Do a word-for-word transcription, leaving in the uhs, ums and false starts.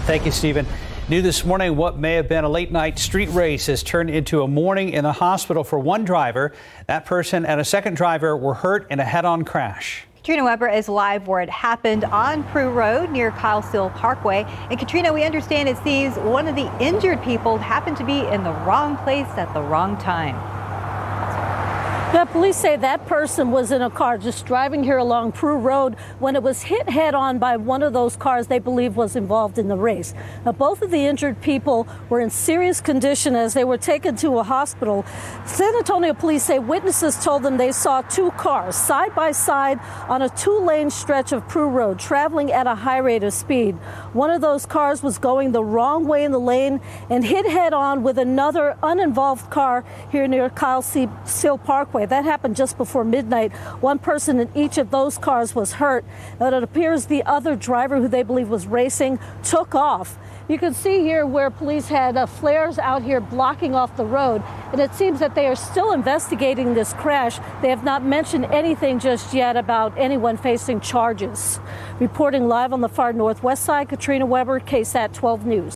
Thank you, Stephen. New this morning, what may have been a late night street race has turned into a morning in the hospital for one driver. That person and a second driver were hurt in a head-on crash. Katrina Weber is live where it happened on Prue Road near Kyle Steele Parkway. And Katrina, we understand it seems one of the injured people happened to be in the wrong place at the wrong time. The police say that person was in a car just driving here along Prue Road when it was hit head on by one of those cars they believe was involved in the race. Now, both of the injured people were in serious condition as they were taken to a hospital. San Antonio police say witnesses told them they saw two cars side by side on a two-lane stretch of Prue Road traveling at a high rate of speed. One of those cars was going the wrong way in the lane and hit head on with another uninvolved car here near Kyle Steele Parkway. That happened just before midnight. One person in each of those cars was hurt, but it appears the other driver, who they believe was racing, took off. You can see here where police had uh, flares out here blocking off the road, and it seems that they are still investigating this crash. They have not mentioned anything just yet about anyone facing charges. Reporting live on the far northwest side, Katrina Weber, KSAT twelve News.